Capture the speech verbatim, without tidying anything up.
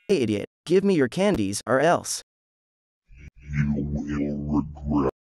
Hey idiot, give me your candies or else. You will regret